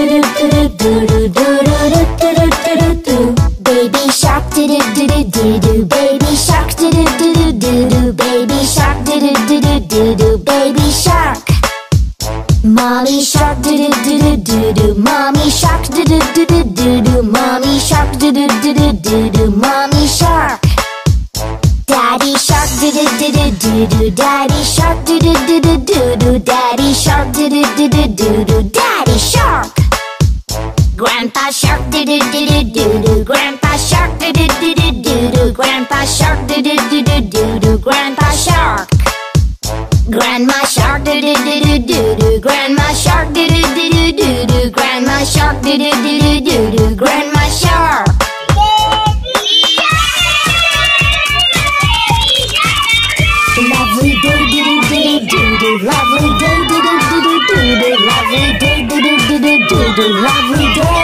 Baby shark do do do do do do. Baby shark do do do do do do. Baby shark do do do do do do. Baby shark. Mommy shark do do do do do do. Mommy shark do do do do do do. Mommy shark do do do do do do. Mommy shark. Daddy shark do do do do do do. Daddy shark do do do do do do. Daddy shark do do do do do do. Daddy shark. Grandpa shark do do do do do do. Grandpa shark do do do do do do. Grandpa shark do do do do do do. Grandpa shark. Grandma shark do do do do do do. Grandma shark do do do do do do. Grandma shark do do do do do do. Grandma shark. Lovely day do do do do do. Lovely day do do do do do do. Lovely day do do do do do do. Lovely day.